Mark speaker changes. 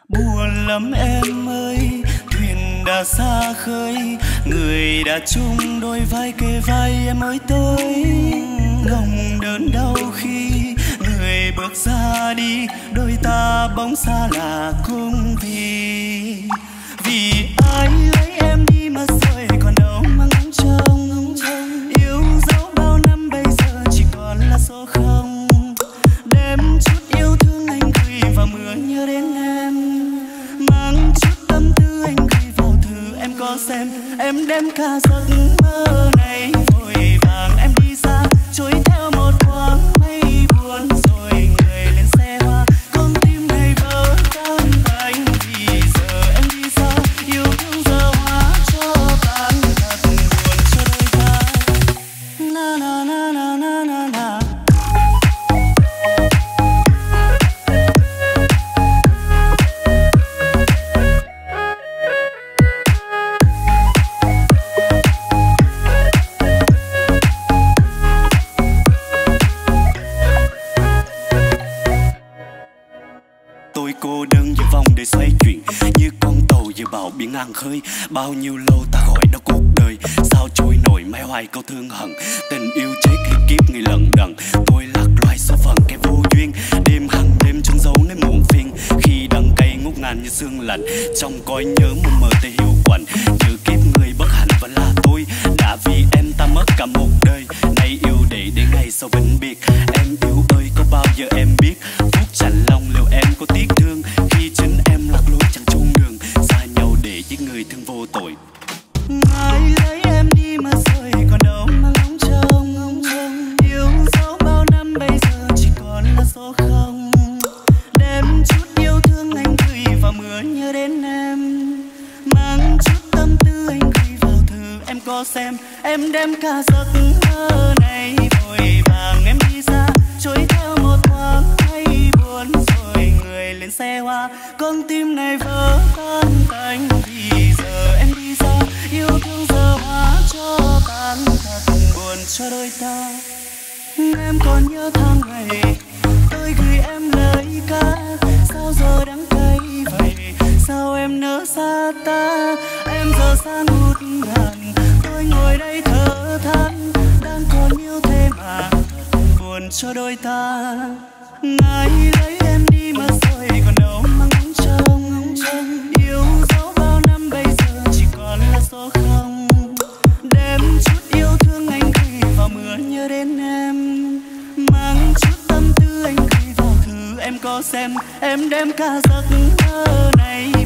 Speaker 1: Buồn lắm em ơi, thuyền đã xa khơi, người đã chung đôi vai kề vai em ơi tôi. Lòng đớn đau khi người bước ra đi, đôi ta bỗng xa lạ cũng vì ai lấy em đi mà rồi còn đâu mà ngóng trông. Yêu dấu bao năm bây giờ chỉ còn là số không. Đem chút yêu thương anh gửi vào mưa nhớ đến em, mang chút tâm tư anh gửi vào thư em có xem. Em đem cả giấc mơ này vội vàng em đi xa, trôi theo một thoáng mây buồn rồi người lên xe hoa. Con tim này vỡ tan tành vì giờ em đi xa, yêu thương giờ hóa cho tan thật buồn cho đôi ta. Na na na na na na na. Tôi cô đơn giữa vòng đời xoay chuyển, như con tàu giữa bão biển ngang khơi. Bao nhiêu lâu ta gọi đó cuộc đời, sao trôi nổi mãi hoài câu thương hận. Tình yêu chết khi kiếp người lận đận, tôi lạc loài số phận kẻ vô duyên. Đêm hằng đêm trốn giấu nơi muộn phiền, khi đắng cay ngút ngàn như sương lạnh. Trong cõi nhớ mù mờ tê hiu quạnh, giữa kiếp người bất hạnh vẫn là tôi. Đã vì em ta mất cả một đời, nay yêu để đến ngày sau vĩnh biệt. Em yêu ơi có bao giờ em biết, phút chạnh lòng liệu em có tiếc thương, khi chính em lạc lối chẳng chung đường, xa nhau để giết người thương vô tội. Ai lấy em đi mà rồi còn đâu mà ngóng trông. Yêu dấu bao năm bây giờ chỉ còn là số không. Đem chút yêu thương anh gửi vào mưa nhớ đến em, mang chút tâm tư anh gửi vào thư em có xem. Em đem cả giấc mơ này vội vàng em đi xa, trôi theo một thoáng mây buồn rồi người lên xe hoa. Con tim này vỡ tan tành vì giờ em đi xa, yêu thương giờ hóa cho tan thật buồn cho đôi ta. Em còn nhớ tháng ngày tôi gửi em lời ca, sao giờ đắng cay vậy, sao em nỡ xa ta. Em giờ xa ngút ngàn, tôi ngồi đây thở than, đang còn yêu thế mà thật buồn cho đôi ta. Ai lấy em đi mà rồi còn đâu mà ngóng trông. Yêu dấu bao năm bây giờ chỉ còn là số không. Đem chút yêu thương anh gửi vào mưa nhớ đến em, mang chút tâm tư anh gửi vào thư em có xem. Em đem cả giấc mơ này